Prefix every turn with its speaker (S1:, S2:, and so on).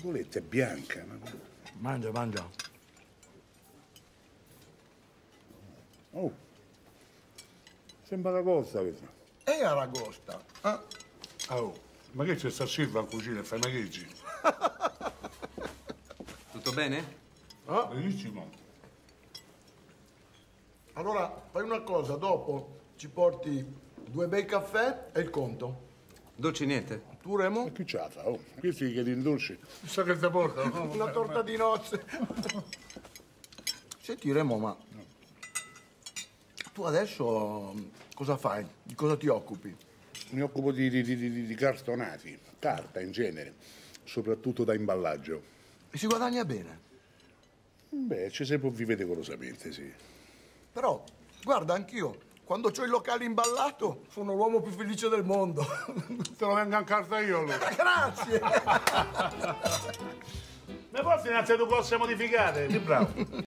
S1: scatoletta è bianca.
S2: Mangia, mangia.
S1: Oh, sembra la costa questa.
S3: E aragosta.
S4: Oh, ma che c'è sta Silva in cucina e fai magheggi?
S5: Tutto bene?
S4: Benissimo.
S3: Allora, fai una cosa, dopo ci porti 2 bei caffè e il conto.
S5: Dolci niente?
S3: Tu, Remo?
S1: Ma chi ce la fa? Oh, questi che ti indulci.
S4: Chissà che ti porta.
S3: Una torta di nozze. Senti, Remo, ma tu adesso cosa fai? Di cosa ti occupi?
S1: Mi occupo di cartonati, carta in genere, soprattutto da imballaggio.
S3: E si guadagna bene.
S1: Beh, ci si può vivere decorosamente, sì.
S3: Però, guarda, anch'io, quando ho il locale imballato, sono l'uomo più felice del mondo.
S4: Te lo vengo a carta io allora.
S3: Grazie!
S4: Ma forse innanzitutto cose modificate. Sì, bravo.